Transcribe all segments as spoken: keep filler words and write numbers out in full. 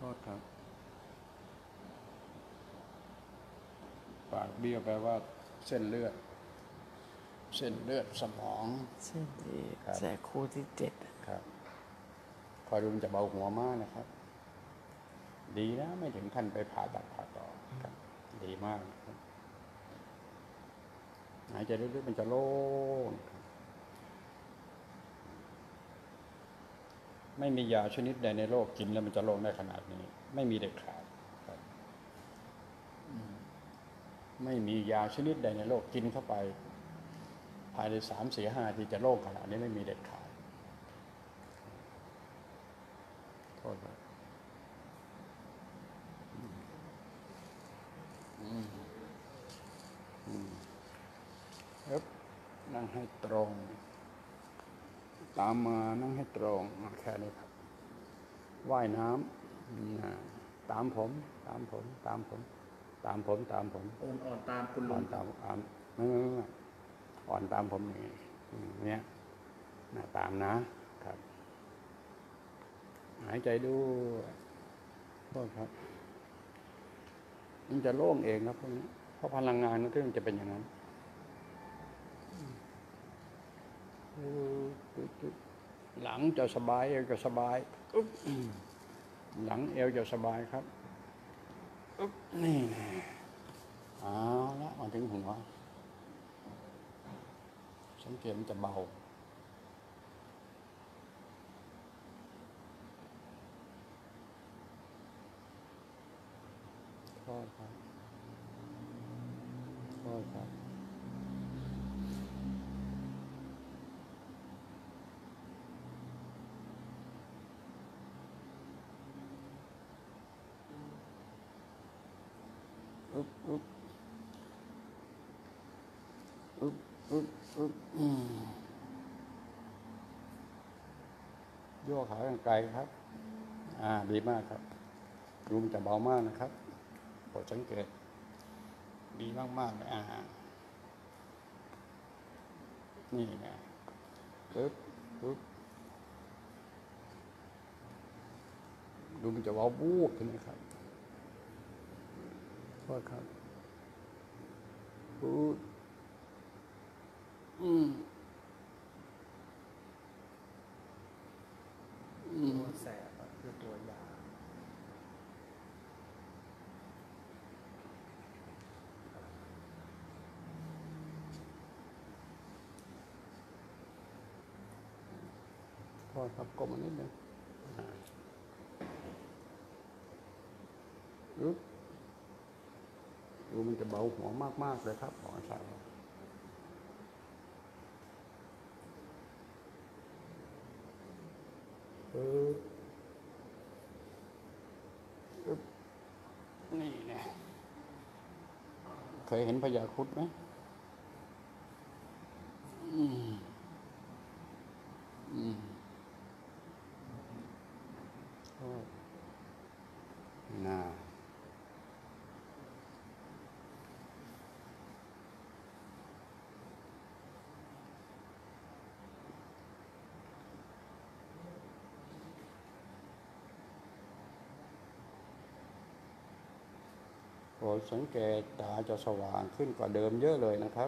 ษครับปากเบี้ยวแปลว่าเส้นเลือดเส้นเลือดสมองเส้นที่ครับแสกคู่ที่เจ็ดครับคอยดูมันจะเบาหัวมากนะครับ ดีนะไม่ถึงขั้นไปผ่าตัดผ่าต่อครับดีมากครับหายใจลึกๆมันจะโล่งไม่มียาชนิดใดในโลกกินแล้วมันจะโล่งได้ขนาดนี้ไม่มีเด็ดขาดครับไม่มียาชนิดใดในโลกกินเข้าไปภายในสามสี่ห้าทีจะโล่งขนาดนี้ไม่มีเด็ดขาดโทษครับครับนั่งให้ตรงตามมานั่งให้ตรงแค่นี้ครับว่ายน้ำตามผมตามผมตามผมตามผมตามผมอ่อนอ่อนตามคุณลุอ่อง นตามอ่อนไม่ไม่ไม่อ่อนตามผมอย่างนี้เนี่ยนะตามนะครับหายใจดูโทษครับมันจะโล่งเองครับพวกนี้เพราะพลังงานนั่นมันจะเป็นอย่างนั้นหลังจะสบายเอวจะสบายหลังเอวจะสบายครับนี่เอาละมาถึงหัวสังเกตมันจะเบาโทษครับโทษครับอึ๊บอึ๊บอึ๊บอึ๊บอึ๊บโยกขาไกลครับอ่าดีมากครับดูมันจะเบามากนะครับโปรดสังเกตดีมากๆเลยอ่านี่ไงปึ๊บปึ๊บดูมันจะเบาบูบใช่ไหมครับโทษครับปึ๊บอืมตัวแสบคือตัวยาโทษครับกลมมานิดนึงปึ๊บดูมันจะเบาหัวมากๆเลยครับขอใส่ปึ๊บปึ๊บนี่ไงเคยเห็นพญาครุฑไหมอืมอืมโทษน่าโปรดสังเกตตาจะสว่างขึ้นกว่าเดิมเยอะเลยนะครับ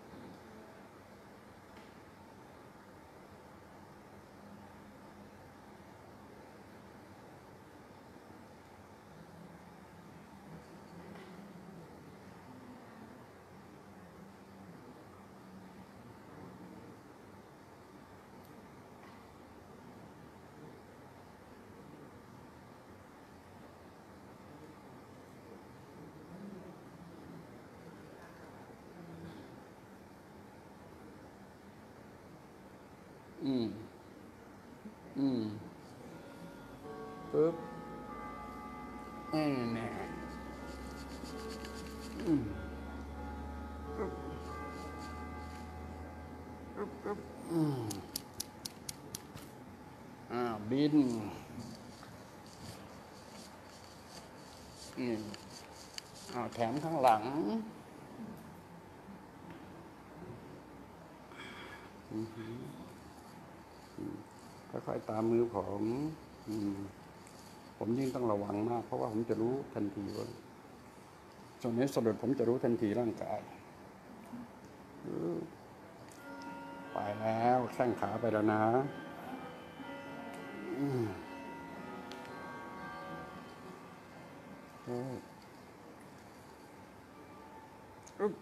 อืมอืมปึ๊บแน่แน่อืมปึ๊บปึ๊บปึ๊บอืมอ่าบินอืมอ่าแถมข้างหลังค่อยๆตามมือผมอืมผมยิ่งต้องระวังมากเพราะว่าผมจะรู้ทันทีว่าส่วนนี้สะดุดผมจะรู้ทันทีร่างกายไปแล้วแข้งขาไปแล้วนะอืมอึ๊บอึ๊บ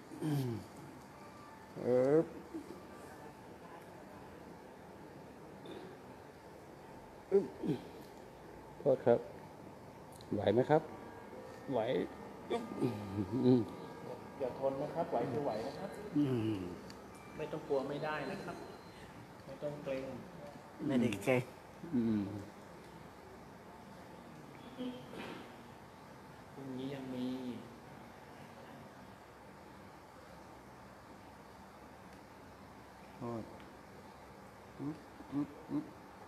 อึ๊บโทษครับไหวไหมครับไหวอึ๊บอืมอย่าทนนะครับไหวคือไหวนะครับอืมไม่ต้องกลัวไม่ได้นะครับ ไม่ต้องเกรงไม่ได้เก่งอืมพรุ่งนี้ยังมีโทษอึ๊บอึ๊บอึ๊บ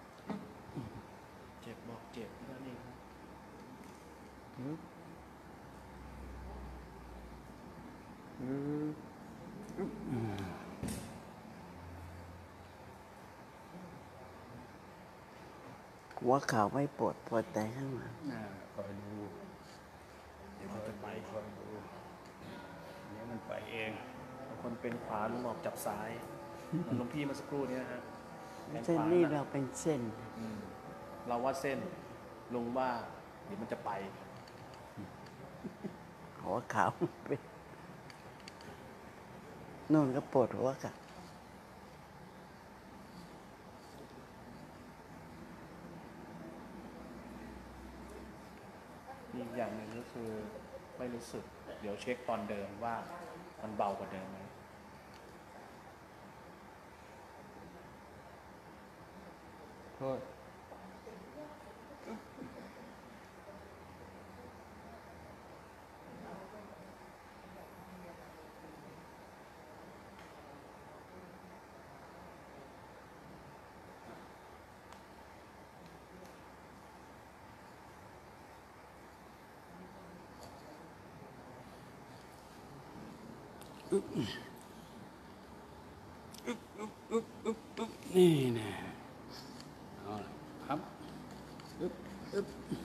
เจ็บบอกเจ็บนั่นเองครับอึ๊บอึ๊บอึ๊บอืมหัวเข่าไม่ปวดปวดแต่ข้างหลังน่าคอยดูเดี๋ยวมันจะไปคอยดูเดี๋ยวมันไปเองบางคนเป็นขวาลุงออกจับซ้ายเหมือนหลวงพี่เมาสักครู่เนี้ฮะแขนเส้นขวานี้นะเราเป็นเส้นอืมเราว่าเส้นลุงว่าเดี๋ยวมันจะไปหัวเข่าเป็นนู่นก็ปวดหัวกับอีกอย่างหนึ่งก็คือไม่รู้สึก เดี๋ยวเช็คตอนเดิมว่ามันเบากว่าเดิมไหมโทษอึ๊บอึ๊บอึ๊บอึ๊บอึ๊บอึ๊บนี่นะเอาละครับอึ๊บอึ๊บ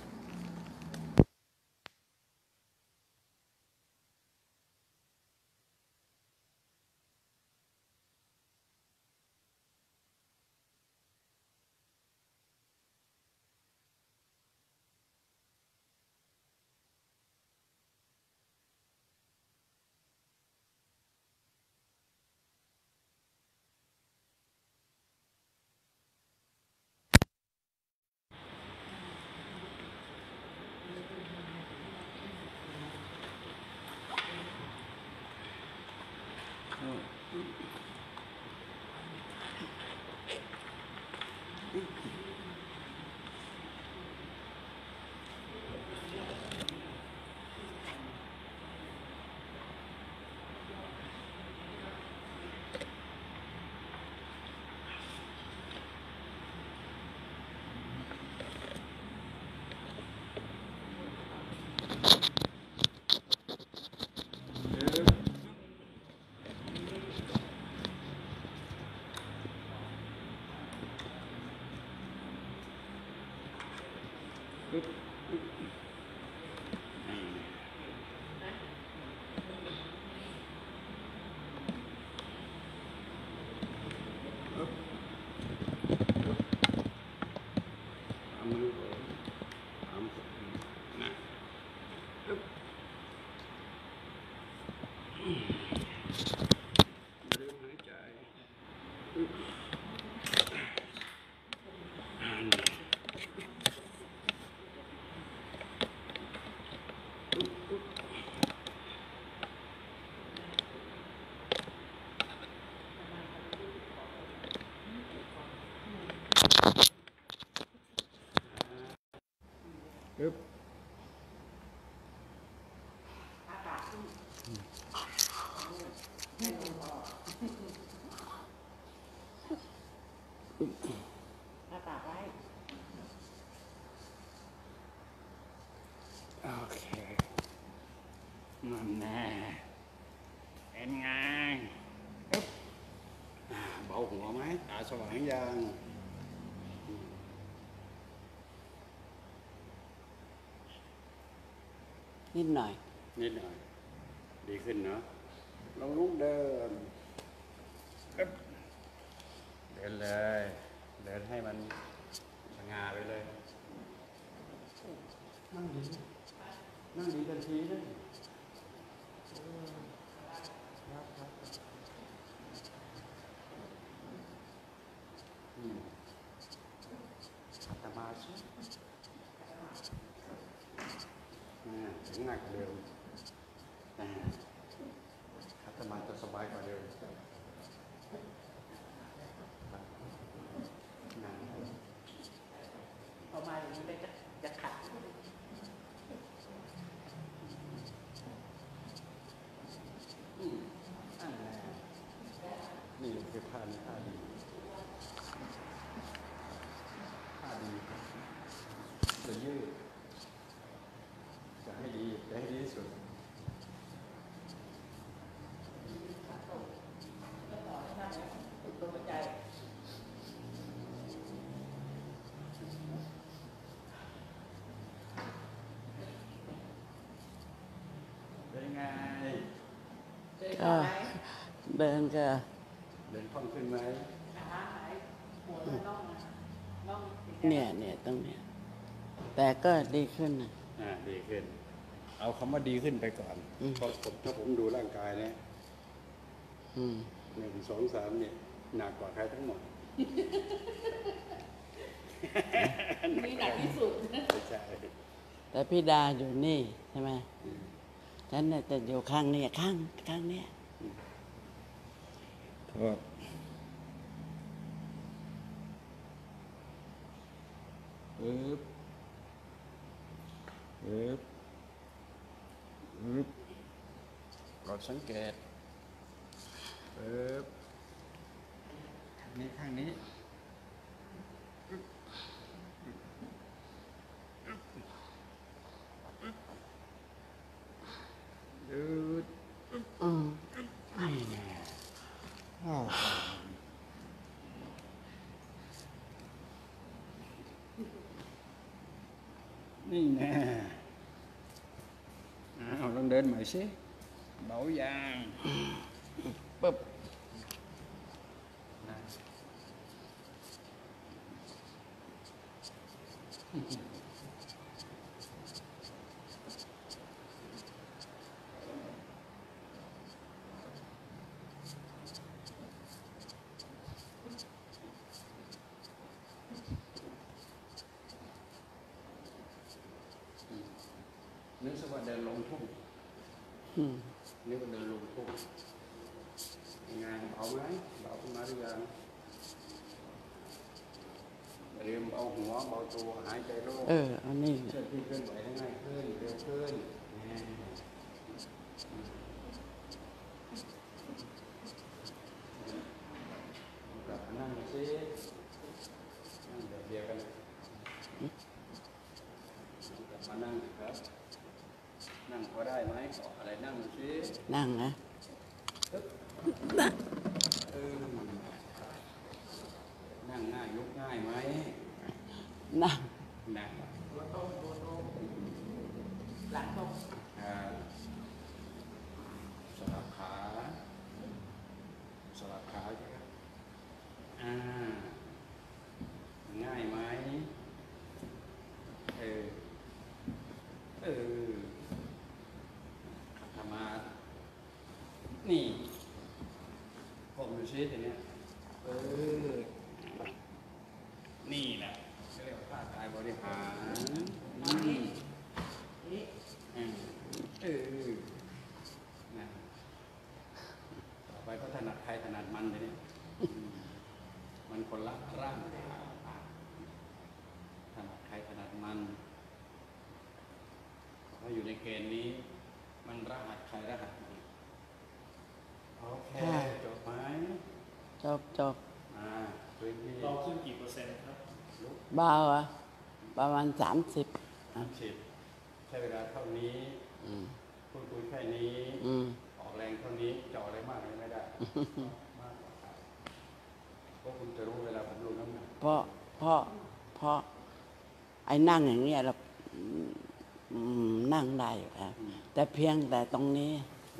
อึ๊บอึ๊บนี่อึ๊บอึ๊บเอามือก่อนเอามือนะอึ๊บอืมอย่าลืมหายใจอึ๊บอันนี้อึ๊บอึ๊บอึ๊บ โอเคนั่นแน่เป็นไงอึ๊บอ่าเบาหัวไหมตาสว่างยังนิดหน่อยนิดหน่อย ดีขึ้นเนาะลองลุกเดินอึ๊บเดินเลย เดินให้มันสง่าไปเลย นั่งดี นั่งดีทันทีเลยครับครับอืมอาตมาชิอ่าถึงหนักกว่าเดิมอ่าอาตมาจะสบายกว่าเดิมครับนะพอมาอย่างนี้ก็จะจะขัดอืมอันแน่นี่คือท่านี้ท่าดีท่าดีจะยืดจะให้ดีจะให้ดีที่สุดเป็นไงก็เดินก็เดินคล่องขึ้นไหมเนี่ยเนี่ยตรงเนี้ยแต่ก็ดีขึ้นนะอ่าดีขึ้น เอาคำว่าดีขึ้นไปก่อนอืมเพราะผมถ้าผมดูร่างกายเนี่ยอืมหนึ่งสองสามเนี่ยหนักกว่าใครทั้งหมดนี่หนักที่สุดไม่ใช่แต่พี่ดาอยู่นี่ใช่ไหมฉันเนี่ยจะอยู่ข้างเนี่ยข้างข้างเนี้ยโทษปึ๊บปึ๊บปึ๊บกดสังเกตปึ๊บนี่ข้างนี้ปึ๊บยืดอืมนี่แน่อ้าวนี่แน่เอาลองเดินใหม่สิเบายางปึ๊บนะนึกซะว่าเดินลงทุ่งอืมนึกว่าเดินลงทุ่งงานเบาไหมเบาขึ้นมาหรือยังอย่าลืมเอาหัวเบาตัวหายใจโล่งเออเอานี่เชื่อที่เคลื่อนไหวได้ง่ายขึ้นเร็วขึ้นแน่กลับมานั่งสินั่งแบบเดียวกันกลับมานั่งสิครับ นั่งพอได้ไหมขออะไรนั่งสินั่งนะเออนั่งง่ายลุกง่ายไหมนั่งนั่งหลังตรงอ่าสลับขาสลับขาใช่ไหมอ่าง่ายไหมเออเออขับธรรมานี่ผมดูซิทีเนี้ยเออนี่แหละเขาเรียกว่าท่ากายบริหารนี่นี่เออเออนะต่อไปก็ถนัดใครถนัดมันทีนี้อืมมันคนละร่างกายถนัดใครถนัดมันถ้าอยู่ในเกณฑ์นี้ มันรหัสใครรหัสมันโอเคจบไหมจบจบอ่าพื้นที่เราขึ้นกี่เปอร์เซ็นต์ครับลุกเบาอ่ะประมาณสามสิบสามสิบใช้เวลาเท่านี้อืมพูดคุยแค่นี้อืมออกแรงเท่านี้จะออกอะไรมากเลยไม่ได้ มากกว่าครับเพราะคุณจะรู้เวลาผมลงน้ำหนักเพราะเพราะเพราะไอ้นั่งอย่างเงี้ยเราอืมนั่งได้อยู่ครับแต่เพียงแต่ตรงนี้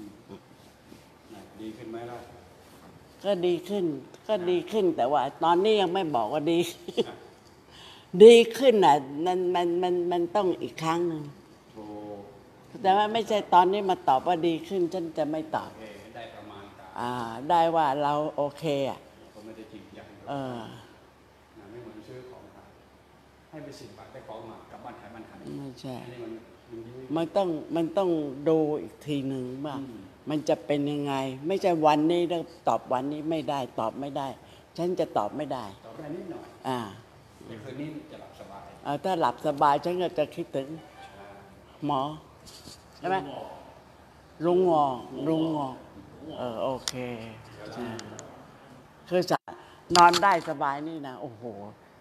ดีขึ้นไหมล่ะก็ดีขึ้น ก็ดีขึ้น แต่ว่า ตอนนี้ยังไม่บอกว่าดี ดีขึ้นอ่ะมันมันมันมันต้องอีกครั้งหนึ่งโอ้แต่ว่าไม่ใช่ตอนนี้มาตอบว่าดีขึ้น ฉันจะไม่ตอบโอเคได้ประมาณการอ่า ได้ว่าเราโอเคอ่ะผมไม่ได้จริงจังเออนะไม่เหมือนซื้อของขายให้ไปสิบบาทได้ของมากลับบ้านขายบ้านขายไม่ใช่อันนี้มันมันดีมันต้องมันต้องดูอีกทีหนึ่งว่ามันจะเป็นยังไง ไม่ใช่วันนี้แล้วตอบวันนี้ไม่ได้ ตอบไม่ได้ ฉันจะตอบไม่ได้ตอบได้นิดหน่อยอ่าแต่คืนนี้จะหลับสบายเอาถ้าหลับสบายฉันก็จะคิดถึงหมอใช่ไหมลุงงอลุงงอเออโอเคอ่าคือจะนอนได้สบายนี่นะโอ้โห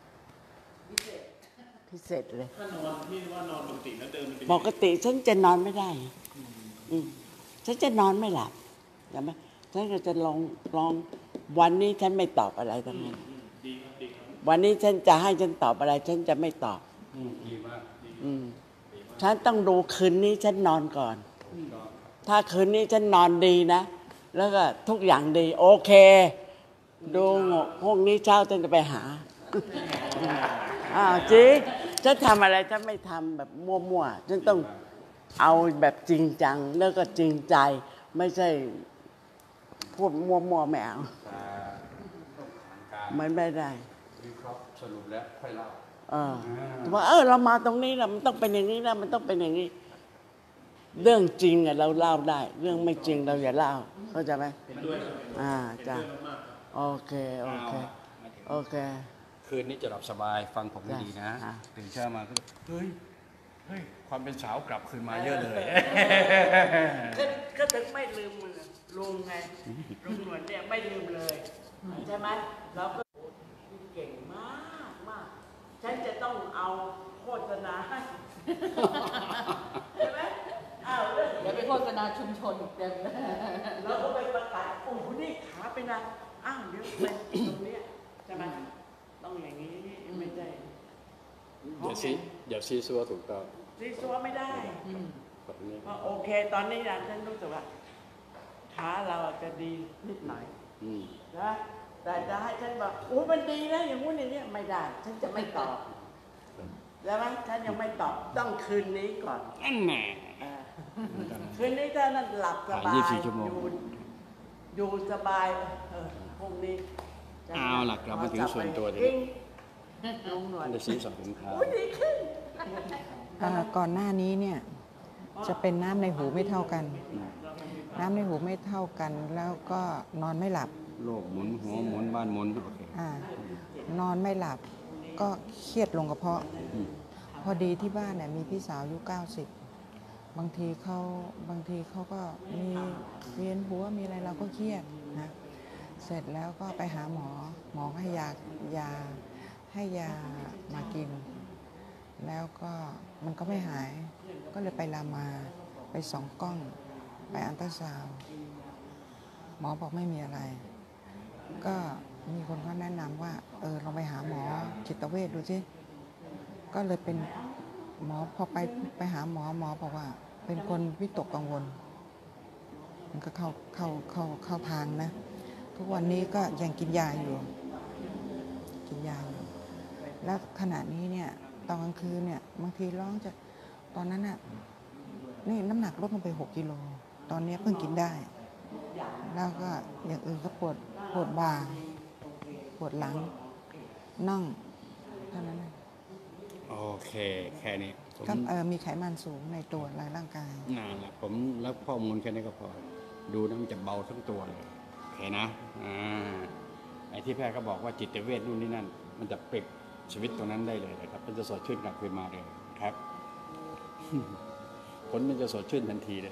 พิเศษเลยถ้านอนที่ว่านอนปกติแล้วเดินมันเป็นปกติฉันจะนอนไม่ได้อืมฉันจะนอนไม่หลับใช่ไหมฉันก็จะลองลองวันนี้ฉันไม่ตอบอะไรทั้งนั้นดีครับดีครับวันนี้ฉันจะให้ฉันตอบอะไร ฉันจะไม่ตอบดีมากอืมฉันต้องดูคืนนี้ฉันนอนก่อน ถ้าคืนนี้ฉันนอนดีนะ แล้วก็ทุกอย่างดี โอเค ดูพวกนี้เช้าฉันจะไปหา อ้าวจริงฉันทำอะไรฉันไม่ทำแบบมั่วๆฉันต้องเอาแบบจริงจัง แล้วก็จริงใจ ไม่ใช่พูดมั่วๆไม่เอาแต่ต้องผ่านการมันไม่ได้วิเคราะห์สรุปแล้วค่อยเล่าเออว่าเออเรามาตรงนี้นะมันต้องเป็นอย่างนี้นะมันต้องเป็นอย่างนี้ เรื่องจริงอะเราเล่าได้ เรื่องไม่จริงเราอย่าเล่าเข้าใจไหมเห็นด้วยครับอ่าเห็นจ้ะด้วยมากๆครับโอเคโอเคโอเคคืนนี้จะหลับสบายฟังผมให้ดีนะจ้ะตื่นเช้ามาก็เฮ้ยเฮ้ยความเป็นสาวกลับคืนมาเยอะเลยก็ก็ถึงไม่ลืมมึงอะลุงไงลุงหนวดเนี่ยไม่ลืมเลยใช่ไหมเราก็เก่งมากมากฉันจะต้องเอาโฆษณาให้ใช่ไหมอ้าวเรื่องเดี๋ยวไปโฆษณาชุมชนอีกเต็มเลยเราก็ไปประกาศโอ้โหนี่ขาเป็นอะไรอ้าวเดี๋ยวเป็นตรงเนี้ยใช่ไหมต้องอย่างนี้ไม่ได้อย่าซีอย่าซีซัวถูกต้องซีซัวไม่ได้แบบนี้เพราะโอเค ตอนนี้นะฉันรู้สึกว่าขาเราอาจจะดีนิดหน่อยอืมนะแต่จะให้ฉันบอกโอ้มันดีนะอย่างงู้นอย่างนี้ไม่ได้ ฉันจะไม่ตอบแล้วมั้ยฉันยังไม่ตอบต้องคืนนี้ก่อนอันแหน่อ่าคืนนี้ถ้านั่นหลับสบายยี่สิบสี่ชั่วโมงอยู่อยู่สบายเออพรุ่งนี้จะเอาล่ะกลับมาถึงส่วนตัวทีกิ้งลุงหนวดจะซีสองสินค้าโอ้ยดีขึ้นอ่าก่อนหน้านี้เนี่ยจะเป็นน้ำในหูไม่เท่ากัน น้ำในหูไม่เท่ากัน แล้วก็นอนไม่หลับโลกหมุนหัวหมุนบ้านหมุนโอเคอานอนไม่หลับก็เครียดลงกระเพาะอืมพอดีที่บ้านเนี่ยมีพี่สาวอายุเก้าสิบ บางทีเขาบางทีเขาก็มีเวียนหัวมีอะไรเราก็เครียดนะเสร็จแล้วก็ไปหาหมอ หมอให้ยายาให้ยามากิน แล้วก็มันก็ไม่หาย ก็เลยไปรามาไปส่องกล้อง ไปอัลตราซาวด์หมอบอกไม่มีอะไร ก็มีคนเขาแนะนำว่าเออลองไปหาหมอจิตเวชดูสิก็เลยเป็นหมอพอไปไปหาหมอหมอบอกว่า เป็นคนวิตกกังวล มันก็เข้าเข้าเข้าเข้าทางนะ ทุกวันนี้ก็ยังกินยาอยู่ กินยาอยู่แล้วขณะนี้เนี่ยตอนกลางคืนเนี่ยบางทีร้องจะตอนนั้นน่ะนี่น้ำหนักลดลงไปหกกิโลตอนนี้เพิ่งกินได้ แล้วก็อย่างอื่นก็ปวดปวดบ่าปวดหลังน่องเท่านั้นเองโอเค แค่นี้ผมก็เออมีไขมันสูงในตัวในร่างกายนานละผมรับข้อมูลแค่นี้ก็พอ ดูนะมันจะเบาทั้งตัวเลยโอเคนะอ่าไอ้ที่แพทย์ก็บอกว่าจิตเวชนู่นนี่นั่น มันจะปลิดชีวิตตรงนั้นได้เลยนะครับมันจะสดชื่นกลับคืนมาเลยครับ ผลมันจะสดชื่นทันทีเลย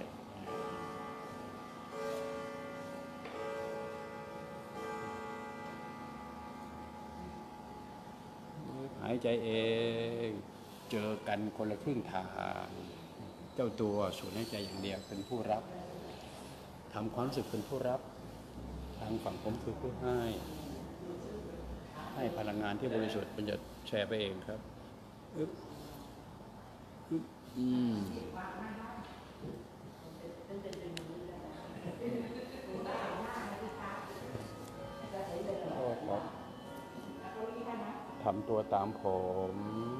หายใจเองเจอกันคนละครึ่งทางเจ้าตัวสูดหายใจอย่างเดียวเป็นผู้รับทำความรู้สึกเป็นผู้รับ ทางฝั่งผมคือผู้ให้ ให้พลังงานที่บริสุทธิ์มันจะแชร์ไปเองครับอึ๊บอึ๊บอืมโอ้ครับทำตัวตามผม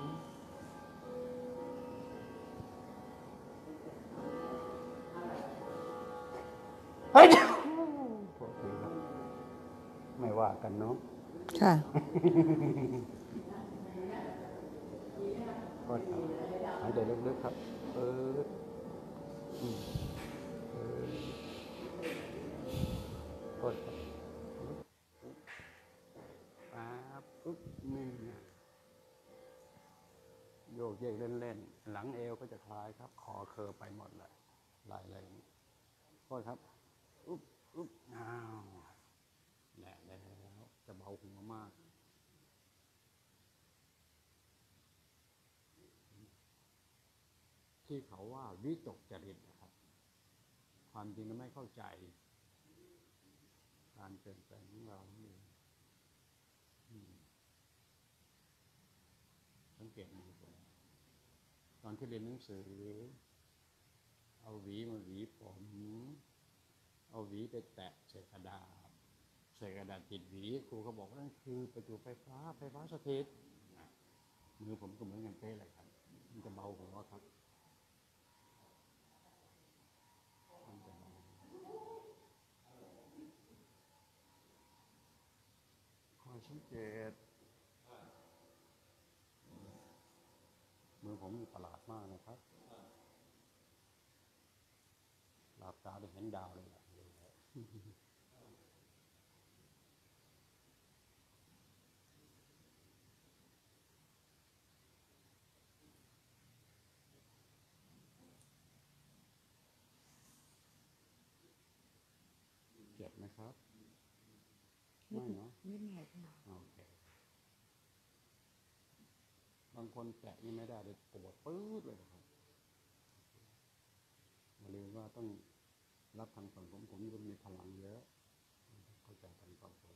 เฮ้ยโทษทีครับไม่ว่ากันเนาะค่ะก็ครับหายใจลึกๆครับเอออืมเออก็ครับปั๊บปุ๊บนี่นะโยกเยกเล่นๆหลังเอวก็จะคลายครับคอเคอไปหมดเลยไหล่อะไรอย่างนี้ก็ครับอุ๊บอุ๊บอ้าวแหละแล้วจะเบาหัวมากที่เขาว่าวิตกจริตนะครับความจริงเราไม่เข้าใจการเปลี่ยนแปลงของเรานี่อืมสังเกตดูผมตอนที่เรียนหนังสือเอาหวีมาหวีผมเอาหวีไปแตะใส่กระดาษใส่กระดาษติดหวีครูก็บอกว่านั่นคือประจุไฟฟ้าไฟฟ้าสถิตมือผมก็เหมือนกันเป๊ะเลยครับมันจะเบาหัวครับมันจะเบาคอยสังเกตมือผมประหลาดมากนะครับหลับตาได้เห็นดาวเลยแหละเจ็บไหมครับไม่เนาะนิดหน่อยค่ะโอเคบางคนแตะนี่ไม่ได้เลยปวดปื๊ดเลยนะครับอย่าลืมว่าต้องรับทางฝั่งผมผมจะมีพลังเยอะเข้าใจทางฝั่งผม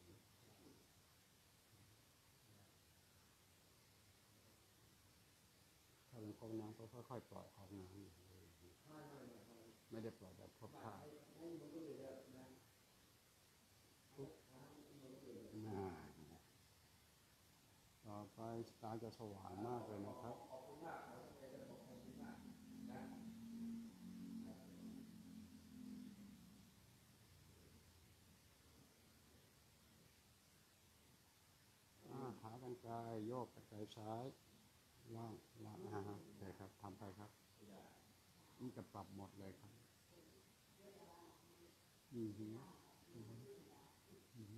ถ้าเป็นพวกน้ำก็ค่อยๆปล่อยออกน้ำไม่ได้ปล่อยแบบพบท่าน่าต่อไปตาจะสว่างมากเลยนะครับขากรรไกรโยกกรรไกรซ้ายล่างล่างอ่าโอเคครับทำไปครับมันจะปรับหมดเลยครับอือฮึอือฮึอือฮึ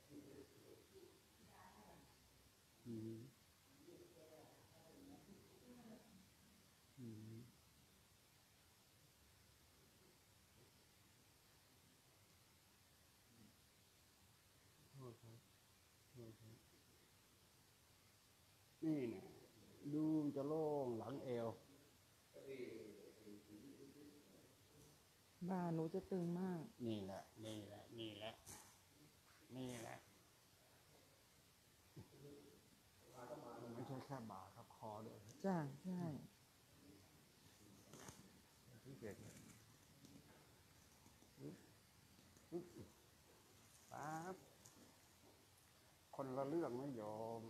อือฮึอือฮึโทษครับโทษครับนี่นะดูจะโล่งหลังเอวบ่าหนูจะตึงมากนี่แหละนี่แหละนี่แหละนี่แหละไม่ใช่แค่บ่าครับคอด้วยจ้าใช่สังเกตเลยปึ๊บปึ๊บปั๊บคนละเรื่องไม่ยอม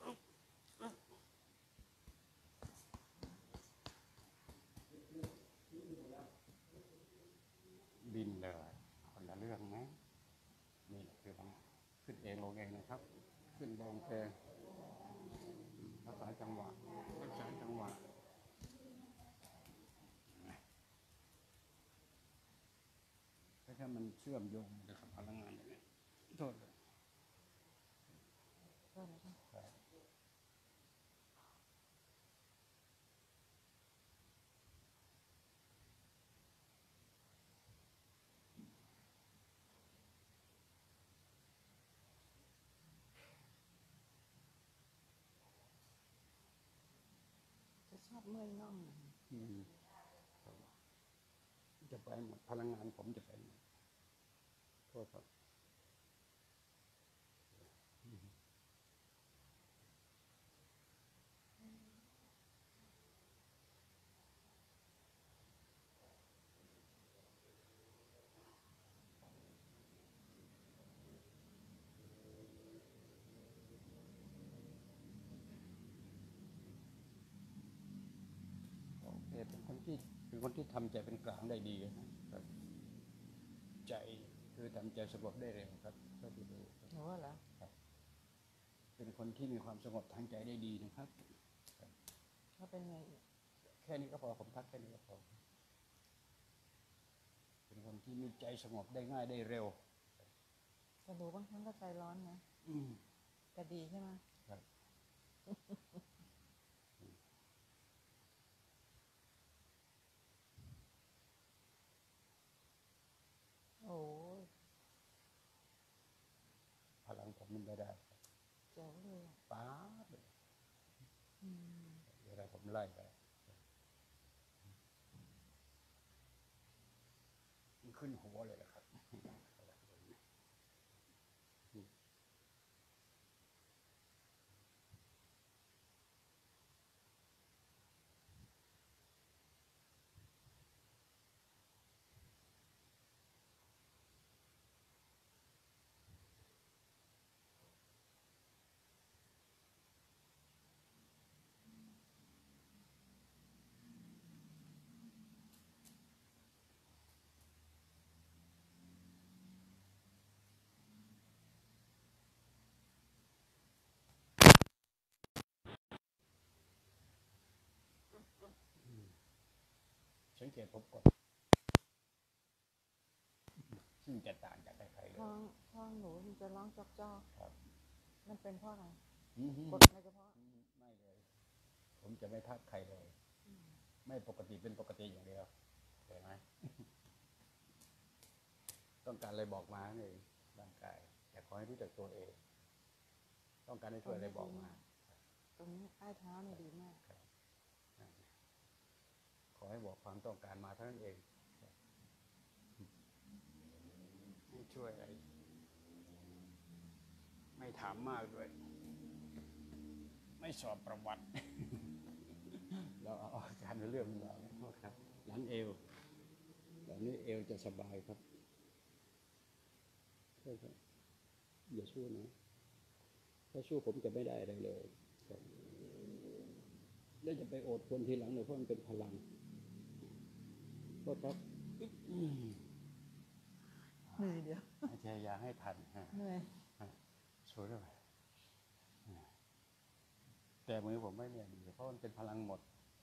บินเลยคนละเรื่องไหมนี่คือมันขึ้นเองลงเองนะครับ ขึ้นลงเองรักษาจังหวะรักษาจังหวะแค่มันเชื่อมโยงกับพลังงานอย่างนี้โทษเลยจะชอบเมื่อยน่องอืมจะไปหมดพลังงานผมจะไปหมดโทษครับเอกเป็นคนที่เป็นคนที่ทำใจเป็นกลางได้ดีนะครับใจคือทำใจสงบได้เร็วครับก็ที่ดูครับหนูว่าเหรอครับเป็นคนที่มีความสงบทางใจได้ดีนะครับเขาเป็นไงอีกแค่นี้ก็พอผมทักแค่นี้ก็พอเป็นคนที่มีใจสงบได้ง่ายได้เร็วแต่หนูบางครั้งก็ใจร้อนนะอืมแต่ดีใช่ไหมครับโอ้ยพลังผมมันไม่ได้ครับเจ๋วเลยอะป๊าบเลยอืมเวลาผมไล่ไปมันขึ้นหัวเลยนะครับ สังเกตผมก่อนซึ่งจะต่างจากใครๆเลยท้องท้องหนูมันจะร้องจอกจอกครับมันเป็นเพราะอะไรอืมกดใครเฉพาะไม่เลย ผมจะไม่ทักใครเลย ไม่ปกติเป็นปกติอย่างเดียวเห็นไหม ต้องการอะไรบอกมาเองร่างกายแต่ขอให้รู้จักตัวเอง ต้องการให้ช่วยอะไรบอกมาตรงนี้ใต้เท้าเนี่ยดีมากครับขอให้บอกความต้องการมาเท่านั้นเองให้ช่วยอะไรไม่ถามมากด้วย ไม่สอบประวัติ เราเอาอาการเรื่องเราครับหลังเอวหลังนี้เอวจะสบายครับใช่ครับอย่าสู้นะถ้าสู้ผมจะไม่ได้อะไรเลยครับแล้วจะไปโอดคนทีหลังเลยเพราะมันเป็นพลังก็ครับเหนื่อยเดียวอาจารย์อยาให้ทันฮะเหนื่อยช่วยด้วยแต่มือผมไม่เนี่ยดีเพราะมันเป็นพลังหมด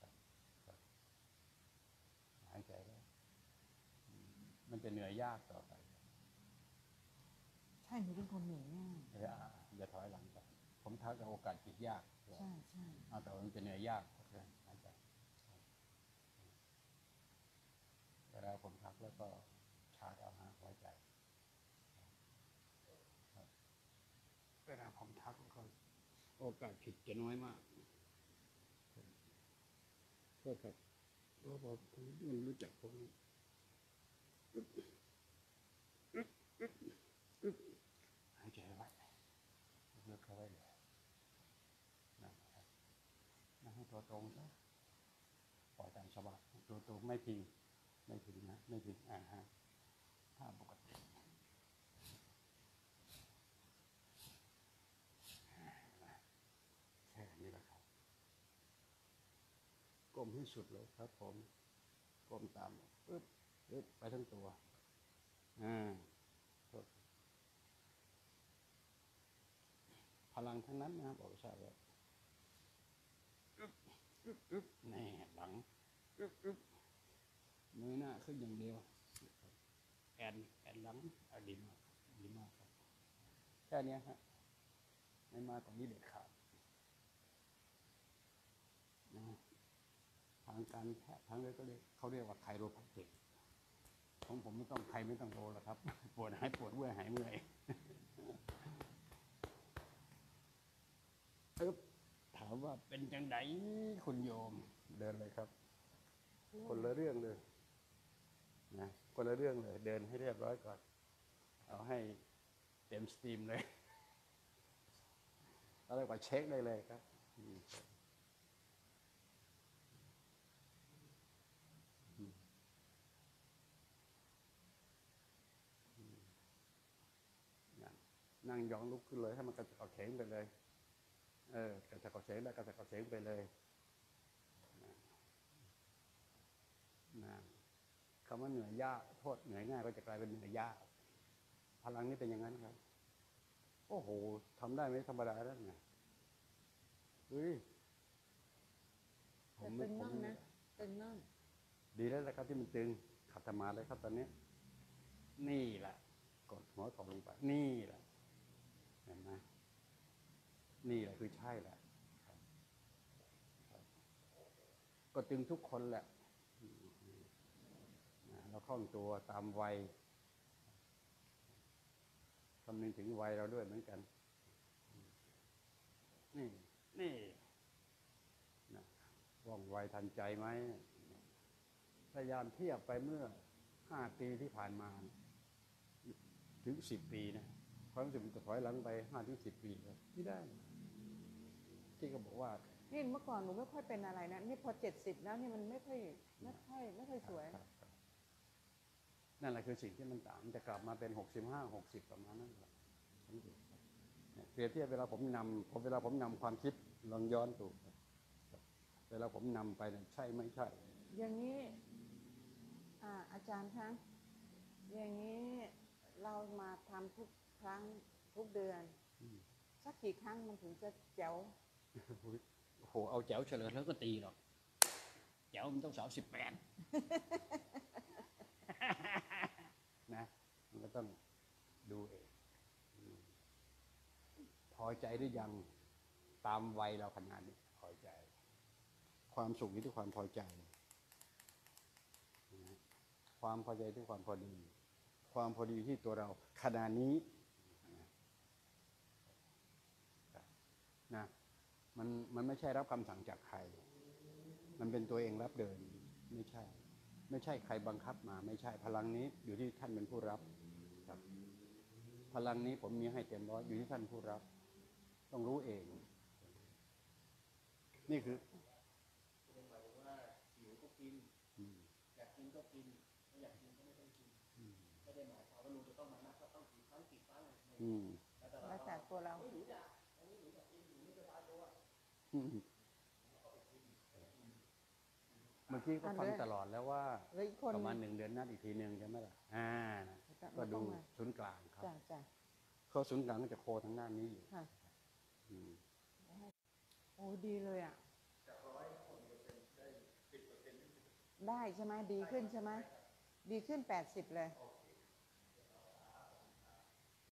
หายใจแล้วมันจะเหนื่อยยากต่อไปใช่หนูเป็นคนเหนื่อยง่ายเอออ่าอย่าถอยหลังไปผมทักกับโอกาสจิตยากใช่ใช่เอาแต่มันจะเหนื่อยยากเพราะฉะนั้นหายใจเวลาผมทักแล้วก็ชาร์จเอาหาหัวใจเวลาผมทักก็โอกาสผิดจะน้อยมากก็ครับเพราะผมมันรู้จักผมหายใจไว้เลือกเข้าไว้เลยนะครับนั่งให้ตัวตรงซะปล่อยตามสบายตัวตรงไม่พิงไม่พิงนะไม่พิงอ่าฮะถ้าปกติแค่นี้แหละครับก้มให้สุดเลยครับผมก้มตามปึ๊บปึ๊บไปทั้งตัวอ่าพลังทั้งนั้นนะครับบอกทราบว่าอึ๊บอึ๊บอึ๊บแน่หลังอึ๊บอึ๊บมือหน้าขึ้นอย่างเดียวแอนแอนหลังอ่ะดีมากดีมากครับแค่นี้ฮะไม่มากกว่านี้เด็ดขาดนะทางการแพทย์ทางเลยก็เรียกเขาเรียกว่าไคโรแพคติกของผมไม่ต้องใครไม่ต้องโรหรอกครับปวดหายปวดเมื่อยหายเมื่อยปึ๊บถามว่าเป็นจังไดคุณโยมเดินเลยครับคนละเรื่องเลยนะคนละเรื่องเลยเดินให้เรียบร้อยก่อนเอาให้เต็มสตรีมเลยแล้วก็เช็คได้เลยครับนั่งยองลุกขึ้นเลยให้มันกระฉับกระเฉงไปเลยเออกระฉับกระเฉงได้กระฉับกระเฉงไปเลยคำว่าเหนื่อยยากโทษเหนื่อยง่ายก็จะกลายเป็นเหนื่อยยากพลังนี้เป็นอย่างนั้นครับโอ้โหทำได้ไหมธรรมดาแล้วไงเฮ้ยผมตึงผน่อมงนะตึงน่องดีแล้วนะครับที่มันตึงขัดสมาธิเลยครับตอนนี้นี่แหละกดหัวเข่าลงไปนี่แหละเห็นไหมนี่แหละคือใช่แหละครับครับก็ตึงทุกคนแหละนะเราคล่องตัวตามวัยคำนึงถึงวัยเราด้วยเหมือนกันนี่นี่นะว่องไวทันใจไหมพยายามเทียบไปเมื่อห้าปีที่ผ่านมาถึงสิบปีนะความรู้สึกมันจะถอยหลังไปห้าถึงสิบปีเลยที่ได้ ที่เขาบอกว่านี่เมื่อก่อนหนูไม่ค่อยเป็นอะไรนะนี่พอเจ็ดสิบแล้วนี่มันไม่ค่อยไม่ค่อยไม่ค่อยสวยครับครับนั่นแหละคือสิ่งที่มันต่างมันจะกลับมาเป็นหกสิบห้าหกสิบประมาณนั้นแหละเนี่ยเปรียบเทียบเวลาผมนำผมเวลาผมนำความคิดลองย้อนดูเวลาผมนำไปเนี่ยใช่ไม่ใช่อย่างนี้อ่าอาจารย์คะอย่างนี้เรามาทำทุกครั้งทุกเดือนอืมสักกี่ครั้งมันถึงจะแจ๋วโอ้โหเอาแจ๋วเฉลิมแล้วก็ตีหรอกแจ๋วมันต้องสามสิบแปด นะมันก็ต้องดูเองอืมพอใจหรือยังตามวัยเราขนาดนี้พอใจ ความสุขอยู่ที่ความพอใจนะความพอใจที่ความพอดี ความพอดีที่ตัวเราขณะนี้นะมันมันไม่ใช่รับคำสั่งจากใคร มันเป็นตัวเองรับเดินไม่ใช่ ไม่ใช่ใครบังคับมา ไม่ใช่พลังนี้อยู่ที่ท่านเป็นผู้รับครับ พลังนี้ผมมีให้เต็มร้อยอยู่ที่ท่านผู้รับ ต้องรู้เอง นี่คือหมายถึงว่าหิวก็กินอืมอยากกินก็กินไม่อยากกินก็ไม่ต้องกินอืมไม่ได้หมายความว่าลุงจะต้องมานับว่าต้องกี่ครั้งกี่ครั้งอะไรอืมแล้วแต่แล้วแต่ตัวเราอืมเมื่อกี้ก็ฟังตลอดแล้วว่าเหลืออีกคนประมาณหนึ่งเดือนนัดอีกทีหนึ่งใช่ไหมล่ะอ่าก็ดูศูนย์กลางครับจ้ะจ้ะเขาศูนย์กลางก็จะโคทางด้านนี้อยู่ค่ะอืมโอ้ดีเลยอ่ะได้ใช่ไหมดีขึ้นใช่ไหมดีขึ้นแปดสิบเลยโอเค